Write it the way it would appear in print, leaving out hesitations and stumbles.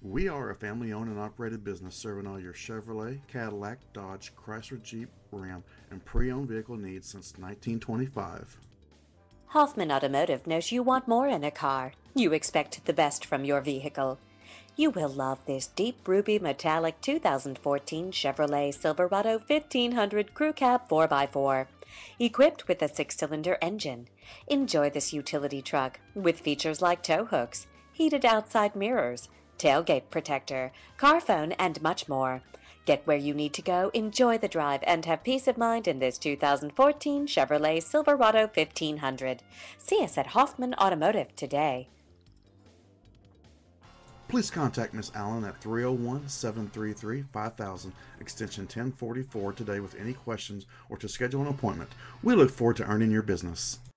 We are a family-owned and operated business serving all your Chevrolet, Cadillac, Dodge, Chrysler, Jeep, Ram, and pre-owned vehicle needs since 1925. Hoffman Automotive knows you want more in a car. You expect the best from your vehicle. You will love this deep ruby metallic 2014 Chevrolet Silverado 1500 Crew Cab 4x4, equipped with a 6-cylinder engine. Enjoy this utility truck with features like tow hooks, heated outside mirrors, tailgate protector, car phone, and much more. Get where you need to go, enjoy the drive, and have peace of mind in this 2014 Chevrolet Silverado 1500. See us at Hoffman Automotive today. Please contact Miss Allen at 301-733-5000, extension 1044 today with any questions or to schedule an appointment. We look forward to earning your business.